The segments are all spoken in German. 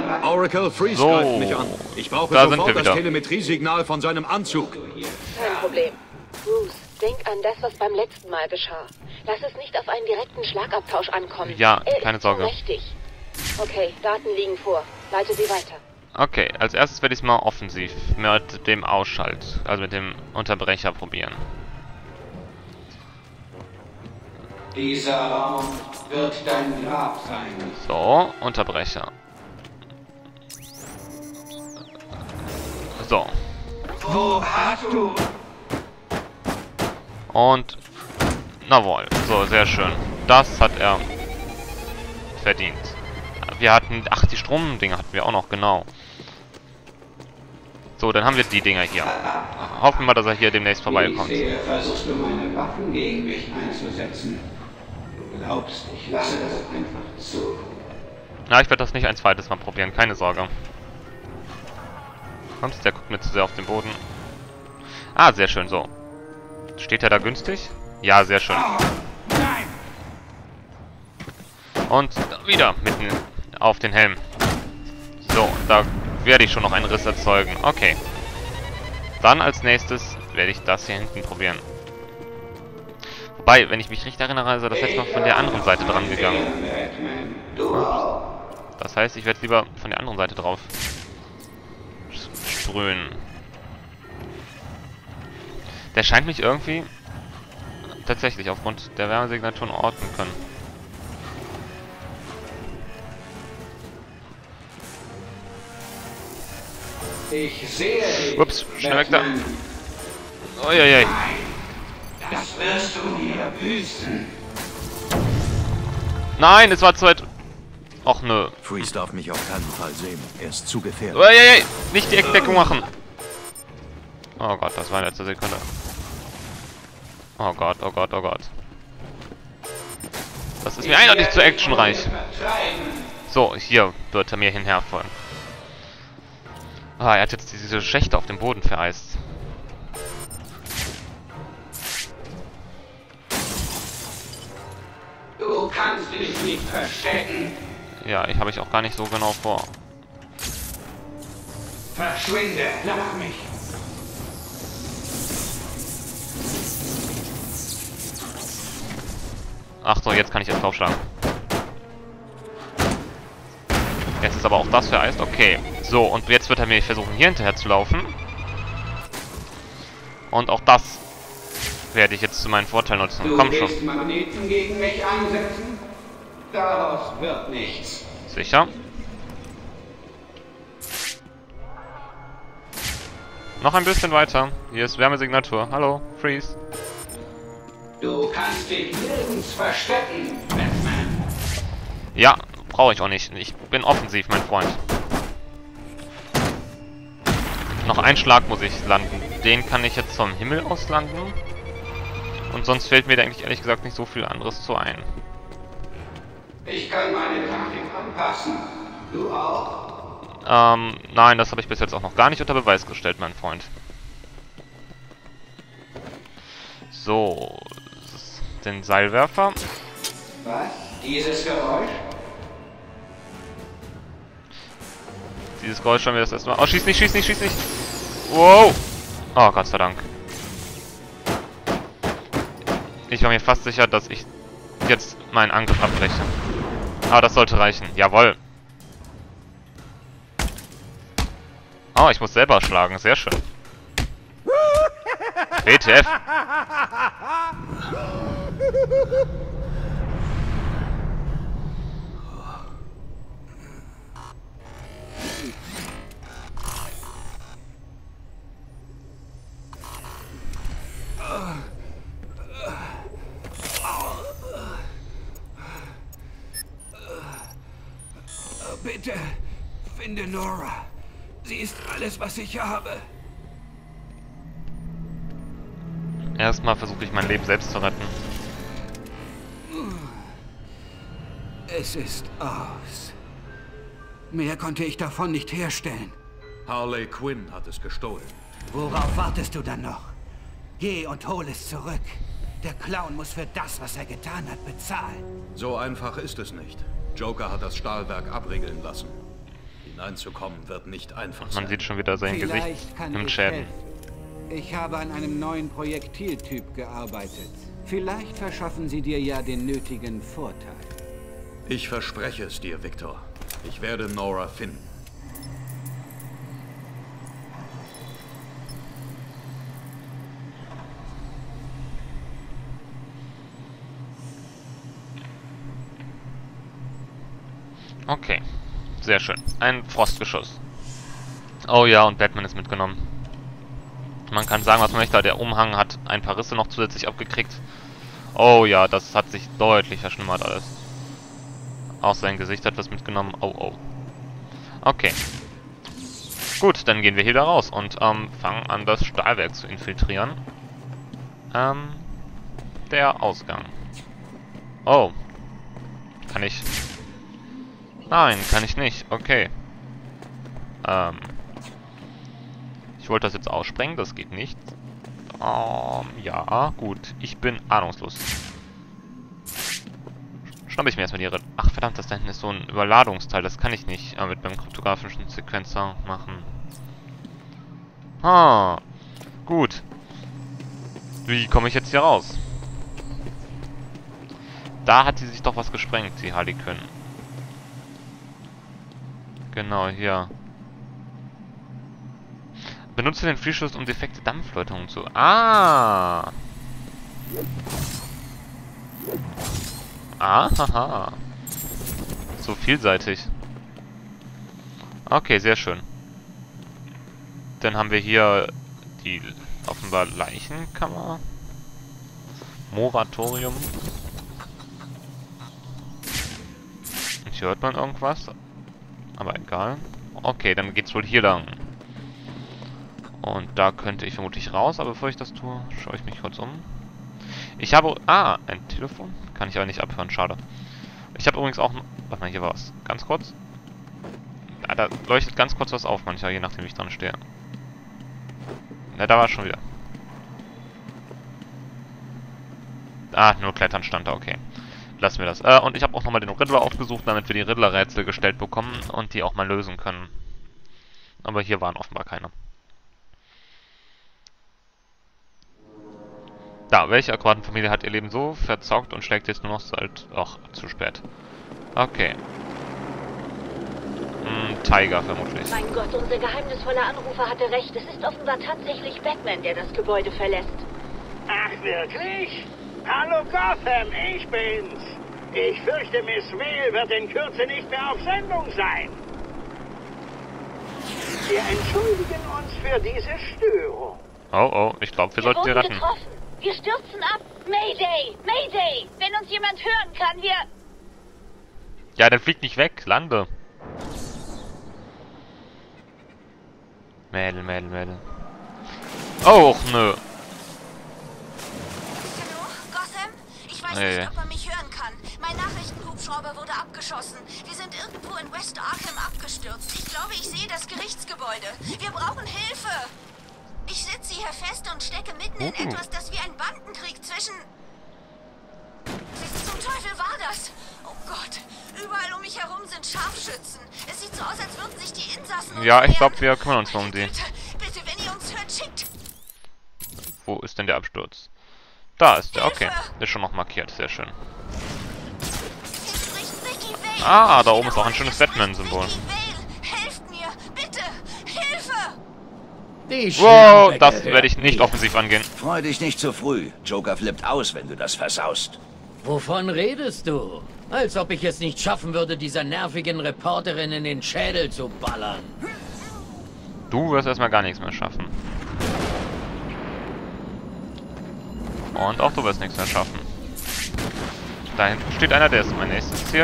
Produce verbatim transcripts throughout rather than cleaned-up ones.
Oracle, Freeze So, greift mich an. Ich brauche da sind sofort wir das wieder. Telemetriesignal von seinem Anzug. Kein Problem. Bruce, denk an das, was beim letzten Mal geschah. Lass es nicht auf einen direkten Schlagabtausch ankommen. Ja, er keine ist Sorge. mächtig. Okay, Daten liegen vor. Leite sie weiter. Okay, als erstes werde ich es mal offensiv mit dem Ausschalt, also mit dem Unterbrecher probieren. Dieser Raum wird dein Grab sein. So, Unterbrecher. So. Wo hast du? Und... Jawohl. So, sehr schön. Das hat er verdient. Wir hatten... Ach, die Stromdinger hatten wir auch noch, genau. So, dann haben wir die Dinger hier. Hoffen wir mal, dass er hier demnächst vorbeikommt. Ich sehe, versuchst du meine Waffen gegen mich einzusetzen. Du glaubst, ich lasse das einfach zu. Ja, ich werde das nicht ein zweites Mal probieren, keine Sorge. Kommt, der guckt mir zu sehr auf den Boden. Ah, sehr schön, so. Steht er da günstig? Ja, sehr schön. Und wieder mitten auf den Helm. So, da werde ich schon noch einen Riss erzeugen. Okay. Dann als nächstes werde ich das hier hinten probieren. Wobei, wenn ich mich richtig erinnere, ist er das letzte Mal von der anderen Seite dran gegangen. Das heißt, ich werde lieber von der anderen Seite drauf sprühen. Der scheint mich irgendwie tatsächlich aufgrund der Wärmesignaturen orten können. Ich sehe dich. Ups, schnell weg da. Uiuiui. Das wirst du mir büßen. Nein, es war zu weit. Och nö. Freeze darf mich auf keinen Fall sehen. Er ist zu gefährlich. Uiuiui, nicht die Eckdeckung machen. Oh Gott, das war in letzter Sekunde. Oh Gott, oh Gott, oh Gott. Das ist mir eindeutig zu actionreich. So, hier wird er mir hinherfallen. Ah, er hat jetzt diese Schächte auf dem Boden vereist. Du kannst dich nicht verstecken. Ja, ich habe ich auch gar nicht so genau vor. Verschwinde, lass mich. Ach so, jetzt kann ich jetzt draufschlagen. Jetzt ist aber auch das vereist. Okay. So, und jetzt wird er mir versuchen, hier hinterher zu laufen. Und auch das werde ich jetzt zu meinem Vorteil nutzen. Du Komm schon. willst Magneten gegen mich einsetzen? Daraus wird nichts. Sicher. Noch ein bisschen weiter. Hier ist Wärmesignatur. Hallo, Freeze. Du kannst dich nirgends verstecken, Batman. Ja, brauche ich auch nicht. Ich bin offensiv, mein Freund. Noch ein Schlag muss ich landen. Den kann ich jetzt vom Himmel aus landen. Und sonst fällt mir da eigentlich ehrlich gesagt nicht so viel anderes zu ein. Ich kann meine Taktik anpassen. Du auch? Ähm, nein, das habe ich bis jetzt auch noch gar nicht unter Beweis gestellt, mein Freund. So, den Seilwerfer. Was? Dieses Geräusch? Dieses Geräusch schon wieder das erste Mal. Oh, schieß nicht, schieß nicht, schieß nicht. Wow. Oh, Gott sei Dank. Ich war mir fast sicher, dass ich jetzt meinen Angriff abbreche. Aber das sollte reichen. Jawohl. Oh, ich muss selber schlagen. Sehr schön. W T F. Bitte, finde Nora. Sie ist alles, was ich habe. Erstmal versuche ich mein Leben selbst zu retten. Es ist aus. Mehr konnte ich davon nicht herstellen. Harley Quinn hat es gestohlen. Worauf wartest du dann noch? Geh und hol es zurück. Der Clown muss für das, was er getan hat, bezahlen. So einfach ist es nicht. Joker hat das Stahlwerk abriegeln lassen. Die hineinzukommen, wird nicht einfach Man sein. sieht schon wieder sein Gesicht Vielleicht kann im ich Schäden. helfen. Ich habe an einem neuen Projektiltyp gearbeitet. Vielleicht verschaffen sie dir ja den nötigen Vorteil. Ich verspreche es dir, Victor. Ich werde Nora finden. Okay, sehr schön. Ein Frostgeschoss. Oh ja, und Batman ist mitgenommen. Man kann sagen, was man möchte, der Umhang hat ein paar Risse noch zusätzlich abgekriegt. Oh ja, das hat sich deutlich verschlimmert alles. Auch sein Gesicht hat was mitgenommen. Oh, oh. Okay. Gut, dann gehen wir hier wieder raus und ähm, fangen an, das Stahlwerk zu infiltrieren. Ähm, der Ausgang. Oh. Kann ich... Nein, kann ich nicht. Okay. Ähm. Ich wollte das jetzt aussprengen, das geht nicht. Ähm, ja, gut. Ich bin ahnungslos. Schnappe ich mir erstmal die Ritter. Ach, verdammt, das da hinten ist so ein Überladungsteil. Das kann ich nicht äh, mit meinem kryptografischen Sequencer machen. Ah. Gut. Wie komme ich jetzt hier raus? Da hat sie sich doch was gesprengt, die Harley Quinn. Genau, hier. Benutze den Fliehschutz, um defekte Dampfläuterungen zu... Ah! Ah, haha. So vielseitig. Okay, sehr schön. Dann haben wir hier die offenbar Leichenkammer. Moratorium. Und hier hört man irgendwas. Aber egal. Okay, dann geht's wohl hier lang. Und da könnte ich vermutlich raus, aber bevor ich das tue, schaue ich mich kurz um. Ich habe... Ah, ein Telefon? Kann ich aber nicht abhören, schade. Ich habe übrigens auch... Warte mal, hier war was. Ganz kurz. Ah, da leuchtet ganz kurz was auf manchmal, je nachdem wie ich dran stehe. Na, da war es schon wieder. Ah, nur Klettern stand da, okay. Lassen wir das. Äh, und ich habe auch nochmal den Riddler aufgesucht, damit wir die Riddler-Rätsel gestellt bekommen und die auch mal lösen können. Aber hier waren offenbar keine. Da, welche Akrobatenfamilie hat ihr Leben so verzockt und schlägt jetzt nur noch seit... Ach, zu spät. Okay. Hm, Tiger vermutlich. Mein Gott, unser geheimnisvoller Anrufer hatte recht. Es ist offenbar tatsächlich Batman, der das Gebäude verlässt. Ach, wirklich? Hallo Gotham, ich bin's. Ich fürchte, Miss Vale wird in Kürze nicht mehr auf Sendung sein. Wir entschuldigen uns für diese Störung. Oh, oh, ich glaube, wir, wir sollten sie retten. Getroffen. Wir stürzen ab. Mayday! Mayday! Wenn uns jemand hören kann, wir... Ja, der fliegt nicht weg. Lande. Mädel, Mädel, Mädel. Oh, nö. Hallo, Gotham? Ich weiß Nee. nicht, ob er mich hören kann. Mein Nachrichtenhubschrauber wurde abgeschossen. Wir sind irgendwo in West Arkham abgestürzt. Ich glaube, ich sehe das Gerichtsgebäude. Wir brauchen Hilfe. Ich sitze hier fest und stecke mitten in Uh. etwas, das wie ein Bandenkrieg zwischen... Was zum Teufel war das? Oh Gott, überall um mich herum sind Scharfschützen. Es sieht so aus, als würden sich die Insassen uns Ja, ich wehren. glaube, wir kümmern uns mal um die. Bitte, bitte, wenn ihr uns hört, schickt... Wo ist denn der Absturz? Da ist der, okay. Hilfe! Ist schon noch markiert, sehr schön. Hier spricht Vicky Vale. Ah, da oben ist auch ein Wiederhole, schönes hier spricht Batman-Symbol. Vicky Vale. Helft mir, bitte, Hilfe! Die Wow, Schlampe das gehört werde ich nicht mir. offensiv angehen. Freu dich nicht zu früh. Joker flippt aus, wenn du das versaust. Wovon redest du? Als ob ich es nicht schaffen würde, dieser nervigen Reporterin in den Schädel zu ballern. Du wirst erstmal gar nichts mehr schaffen. Und auch du wirst nichts mehr schaffen. Da hinten steht einer, der ist mein nächstes Ziel.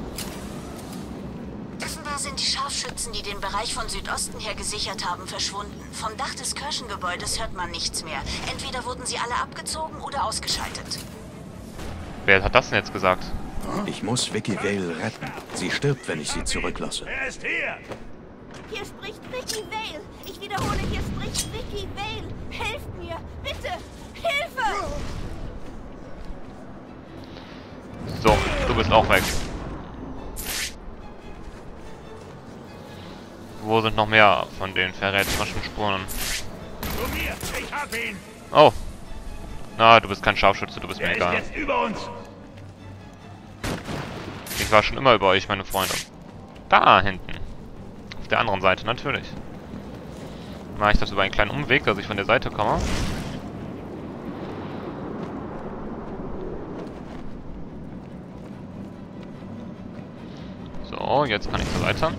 Offenbar sind die Scharfschützen, die den Bereich von Südosten her gesichert haben, verschwunden. Vom Dach des Kirchengebäudes hört man nichts mehr. Entweder wurden sie alle abgezogen oder ausgeschaltet. Wer hat das denn jetzt gesagt? Ich muss Vicky Vale retten. Sie stirbt, wenn ich sie zurücklasse. Er ist hier. Hier spricht Vicky Vale. Ich wiederhole, hier spricht Vicky Vale. Helft mir, bitte, Hilfe! So, du bist auch weg. Wo sind noch mehr von den verräterischen Spuren? Zu mir, ich hab ihn. Oh. Na, du bist kein Scharfschütze, du bist mir Er egal. ist jetzt über uns. Ich war schon immer über euch, meine Freunde. Da hinten. Auf der anderen Seite, natürlich. Mache ich das über einen kleinen Umweg, dass ich von der Seite komme. So, jetzt kann ich zur Seite.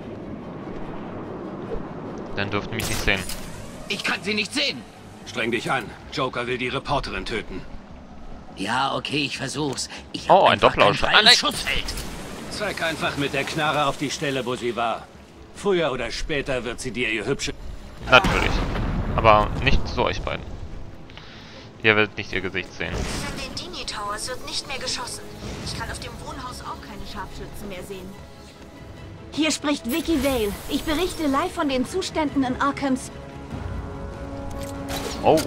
Dann dürften mich nicht sehen. Ich kann sie nicht sehen. Streng dich an. Joker will die Reporterin töten. Ja, okay, ich versuch's. Ich Oh, hab ein einfach kein Doppelausschlag. freies Ah, nein. Schussfeld. Zeig einfach mit der Knarre auf die Stelle, wo sie war. Früher oder später wird sie dir ihr hübsche... Natürlich. Aber nicht zu euch beiden. Ihr werdet nicht ihr Gesicht sehen. An den Dini Towers wird nicht mehr geschossen. Ich kann auf dem Wohnhaus auch keine Scharfschützen mehr sehen. Hier spricht Vicky Vale. Ich berichte live von den Zuständen in Arkhams. Oh.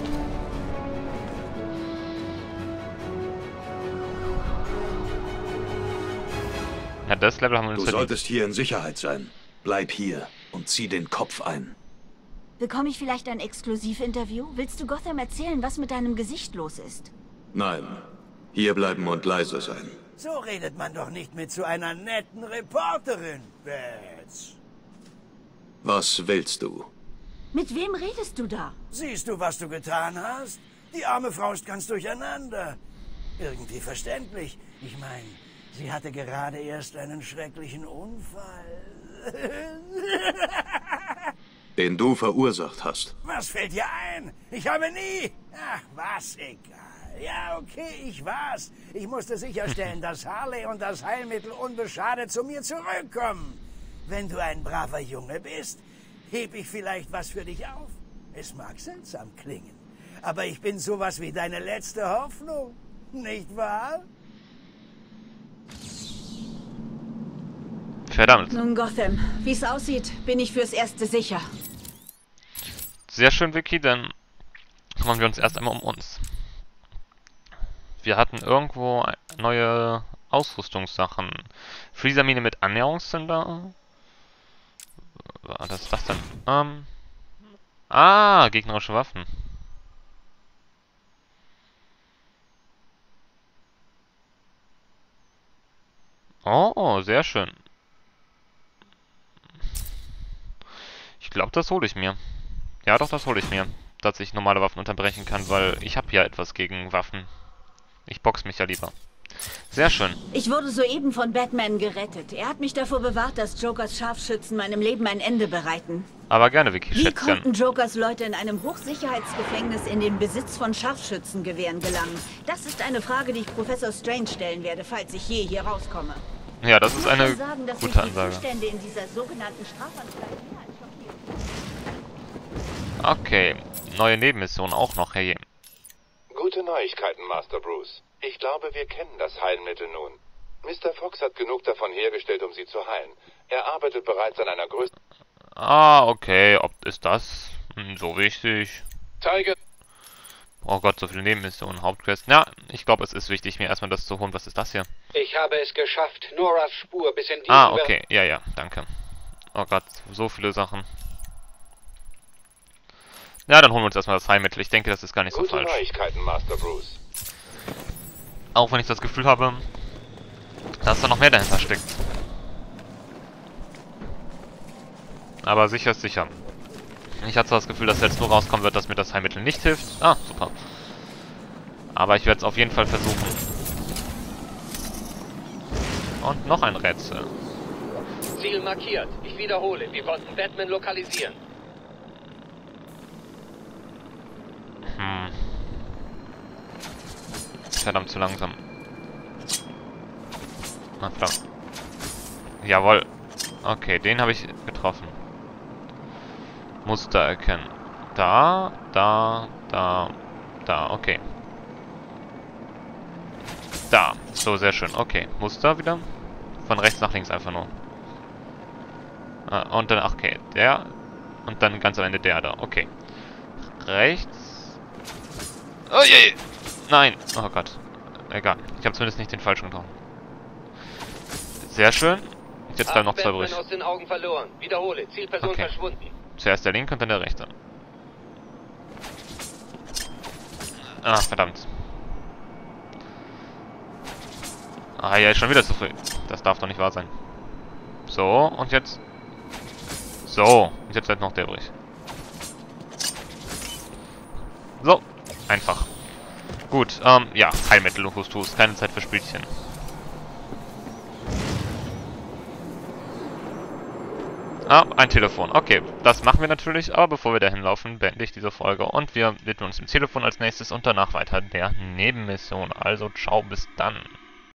Ja, das Level haben wir uns Du verdient. solltest hier in Sicherheit sein. Bleib hier und zieh den Kopf ein. Bekomme ich vielleicht ein Exklusivinterview? Willst du Gotham erzählen, was mit deinem Gesicht los ist? Nein. Hier bleiben und leise sein. So redet man doch nicht mit so einer netten Reporterin, Bats. Was willst du? Mit wem redest du da? Siehst du, was du getan hast? Die arme Frau ist ganz durcheinander. Irgendwie verständlich. Ich meine, sie hatte gerade erst einen schrecklichen Unfall. Den du verursacht hast. Was fällt dir ein? Ich habe nie... Ach, was, egal. Ja, okay, ich war's. Ich musste sicherstellen, dass Harley und das Heilmittel unbeschadet zu mir zurückkommen. Wenn du ein braver Junge bist, heb ich vielleicht was für dich auf. Es mag seltsam klingen, aber ich bin sowas wie deine letzte Hoffnung. Nicht wahr? Verdammt. Nun, Gotham, wie es aussieht, bin ich fürs Erste sicher. Sehr schön, Vicky, dann kümmern wir uns erst einmal um uns. Wir hatten irgendwo neue Ausrüstungssachen. Freezermine mit Annäherungszünder. Was ist das denn? Ähm. Ah, gegnerische Waffen. Oh, sehr schön. Ich glaube, das hole ich mir. Ja, doch, das hole ich mir. Dass ich normale Waffen unterbrechen kann, weil ich habe ja etwas gegen Waffen. Ich box mich ja lieber. Sehr schön. Ich wurde soeben von Batman gerettet. Er hat mich davor bewahrt, dass Jokers Scharfschützen meinem Leben ein Ende bereiten. Aber gerne, Vicky, Wie Schätzchen. konnten Jokers Leute in einem Hochsicherheitsgefängnis in den Besitz von Scharfschützengewehren gelangen? Das ist eine Frage, die ich Professor Strange stellen werde, falls ich je hier rauskomme. Ja, das ist eine Ich muss sagen, dass mich gute die Ansage. Zustände in dieser sogenannten Strafanstalt mehr als schockieren. Okay, neue Nebenmission auch noch, hey. Gute Neuigkeiten, Master Bruce. Ich glaube, wir kennen das Heilmittel nun. Mister Fox hat genug davon hergestellt, um sie zu heilen. Er arbeitet bereits an einer größeren... Ah, okay, ob ist das hm, so wichtig? Tiger... Oh Gott, so viele Nebenmissionen, Hauptquest. Ja, ich glaube, es ist wichtig, mir erstmal das zu holen. Was ist das hier? Ich habe es geschafft, Noras Spur bis in diesen... Ah, okay, ja, ja, danke. Oh Gott, so viele Sachen. Ja, dann holen wir uns erstmal das Heilmittel. Ich denke, das ist gar nicht so Gute falsch. Neuigkeiten, Master Bruce. Auch wenn ich das Gefühl habe, dass da noch mehr dahinter steckt. Aber sicher ist sicher. Ich hatte zwar das Gefühl, dass jetzt nur rauskommen wird, dass mir das Heilmittel nicht hilft. Ah, super. Aber ich werde es auf jeden Fall versuchen. Und noch ein Rätsel. Ziel markiert. Ich wiederhole, wir konnten Batman lokalisieren. Hm. Verdammt zu langsam. Na, verdammt. Jawohl. Okay, den habe ich getroffen. Muster erkennen. Da, da, da, da, okay. Da, so, sehr schön. Okay, Muster wieder. Von rechts nach links einfach nur. Ah, und dann, okay, der. Und dann ganz am Ende der da, okay. Rechts. Oh je! Nein! Oh Gott. Egal. Ich habe zumindest nicht den falschen getroffen. Sehr schön. Und jetzt bleiben noch zwei übrig. aus den Augen verloren. Wiederhole, Zielperson Okay. verschwunden. Zuerst der linke und dann der rechte. Ah, verdammt. Ah, ja, ist schon wieder zu früh. Das darf doch nicht wahr sein. So, und jetzt... So, und jetzt bleibt noch der übrig. So, einfach. Gut, ähm, ja, Heilmittel und Hustus, keine Zeit für Spielchen. Ah, ein Telefon. Okay, das machen wir natürlich, aber bevor wir dahin laufen, beende ich diese Folge und wir widmen uns dem Telefon als nächstes und danach weiter der Nebenmission. Also, ciao, bis dann.